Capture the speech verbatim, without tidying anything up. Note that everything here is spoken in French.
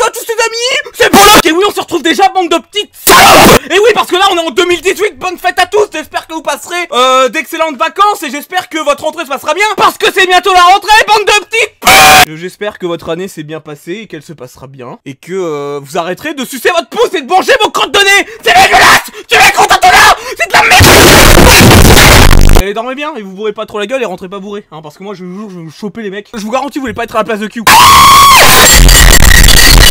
ça tous ses amis. C'est Bollock. Et oui, on se retrouve déjà, bande de petites salopes. Et oui, parce que là on est en deux mille dix-huit. Bonne fête à tous. J'espère que vous passerez euh, d'excellentes vacances. Et j'espère que votre rentrée se passera bien, parce que c'est bientôt la rentrée, bande de petites putes. J'espère que votre année s'est bien passée et qu'elle se passera bien. Et que euh, vous arrêterez de sucer votre pouce et de manger vos crottes de nez. C'est dégueulasse. Tu es content là. C'est de la merde. Et dormez bien et vous bourrez pas trop la gueule et rentrez pas bourré, hein, parce que moi je vous jure je vais vous choper les mecs. Je vous garantis vous voulez pas être à la place de Q.